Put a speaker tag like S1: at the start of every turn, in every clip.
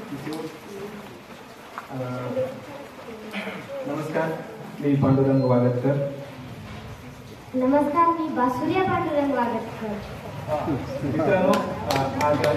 S1: नमस्कार, मी पांडुरंग वागतकर.
S2: नमस्कार, मी बासुरिया पांडुरंग वागतकर.
S1: मित्रांनो, आज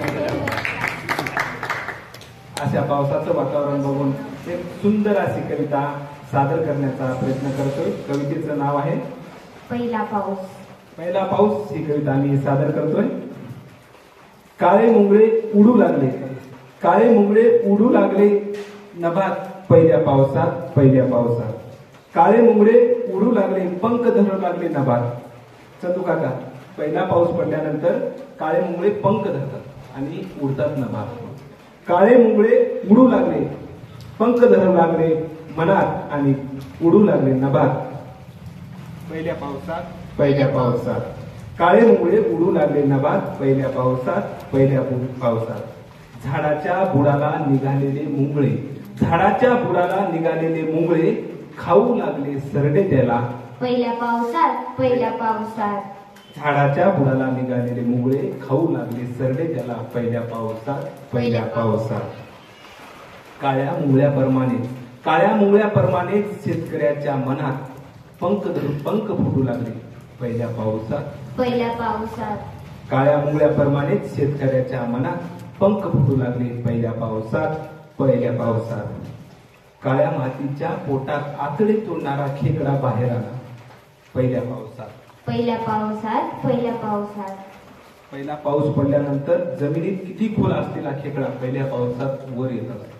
S1: अशा पावसाचं वातावरण बघून एक सुंदर अशी कविता सादर करण्याचा प्रयत्न करतोय. कवितेचं नाव आहे
S2: पहिला पाऊस.
S1: पहिला पाऊस. ही कविता मी सादर करतोय. काळे मुंगळे उडू लागले, काळे मुंगळे उडू लागले नभात पहिल्या पावसात, पहिल्या पावसात. काळे मुंगळे उडू लागले, पंख धरू लागले नभात. चंदू काका, पहिला पाऊस पडल्यानंतर काळे मुंगळे पंख धरतात आणि उडतात नभात. काळे मुंगळे उडू लागले, पंख धरू लागले मनात आणि उडू लागले नभात पहिल्या पावसात, पहिल्या पावसात. काळे मुंगळे उडू लागले नभात पहिल्या पावसात, पहिल्या पावसात. झाडाच्या बुडाला निघालेले मुंगळे, झाडाच्या बुडाला निघालेले मुंगळे खाऊ लागले सरडे त्याला
S2: पहिल्या पावसात, पहिल्या पावसात.
S1: झाडाच्या बुडाला निघालेले मुंगळे खाऊ लागले सरडे त्याला पहिल्या पावसात, पहिल्या पावसात. काळ्या मुंगळ्याप्रमाणे, काळ्या मुंगळ्याप्रमाणे शेतकऱ्याच्या मनात पंख धरून पंख फुटू लागले पहिल्या पावसात,
S2: पहिल्या पावसात.
S1: काळ्या मुंगळ्याप्रमाणे शेतकऱ्याच्या मनात पंख फुटू लागले पहिल्या पावसात, पहिल्या पावसात. काळ्या मातीच्या पोटात आतडे तोडणारा खेकडा बाहेर आला पहिल्या पावसात,
S2: पहिल्या पावसात, पहिल्या पावसात.
S1: पहिला पाऊस पडल्यानंतर जमिनीत किती खोल असलेला खेकडा पहिल्या पावसात वर येत असतो.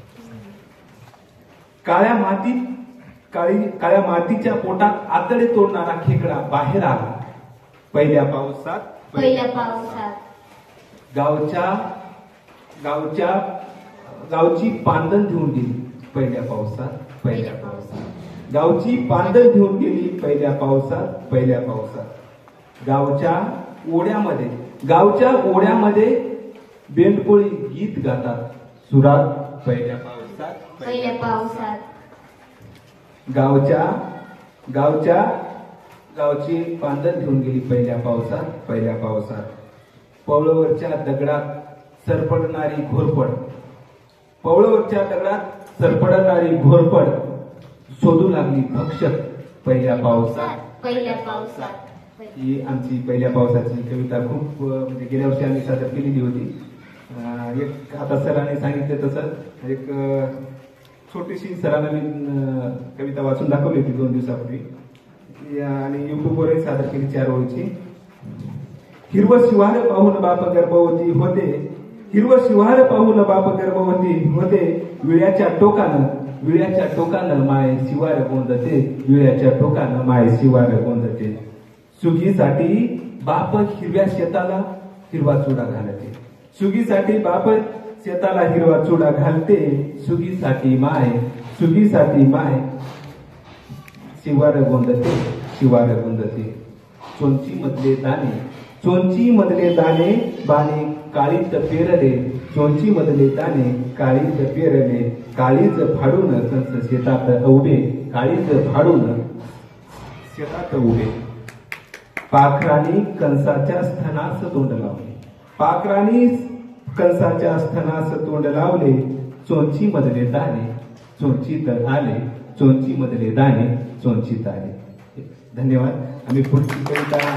S1: काळ्या मातीच्या पोटात आतडे तोडणारा खेकडा बाहेर आला पहिल्या पावसात,
S2: पहिल्या पावसात.
S1: गावची पांदण घेऊन गेली पहिल्या पावसात, पहिल्या पावसात. गावची पांदण घेऊन गेली पहिल्या पावसात, पहिल्या पावसात. गावच्या ओढ्यामध्ये बेंडकोळी गीत गातात सुरात पहिल्या पावसात,
S2: पहिल्या पावसात.
S1: गावची पांदण घेऊन गेली पहिल्या पावसात, पहिल्या पावसात. पवळवरच्या दगडात सरपडणारी घोरपड, पवळवरच्या दगडात सरपडणारी घोरपड शोधू लागली भक्षक पहिल्या पावसात,
S2: पहिल्या पावसात.
S1: ही आमची पहिल्या पावसाची कविता खूप म्हणजे गेल्या वर्षी आम्ही सादर केलेली होती. एक आता सरांनी सांगितलं तसं एक छोटीशी सरांना मी कविता वाचून दाखवली होती 2 दिवसापूर्वी आणि युट्यूबवरही सादर केली 4 ओळीची. हिरवं शिवार पाहून बाप गर्भवती होते, हिरवं शिवार पाहून बाप गर्भवती होते. विळ्याच्या टोकानं माय शिवार गोंदते, विळ्याच्या टोकानं माय शिवार गोंदते. सुगीसाठी बाप हिरव्या शेताला हिरवा चुडा घालते, सुगीसाठी बाप शेताला हिरवा चुडा घालते. सुगीसाठी माय शिवार गोंदते, शिवार गोंदते. चोंची मधले दाणे बाणे काळीत पेरले, चोंची मधले दाणे काळीत पेरले. काळीज फाडून कंस शेतात उभे, काळीज फाडून शेतात उभे. पाखरांनी कंसाच्या स्तनास तोंड लावले, पाखरांनी कंसाच्या स्तनास तोंड लावले. चोंची मधले दाणे चोंचीत आले, चोंची मधले दाणे चोंचीत आले. धन्यवाद. आम्ही पुढची कविता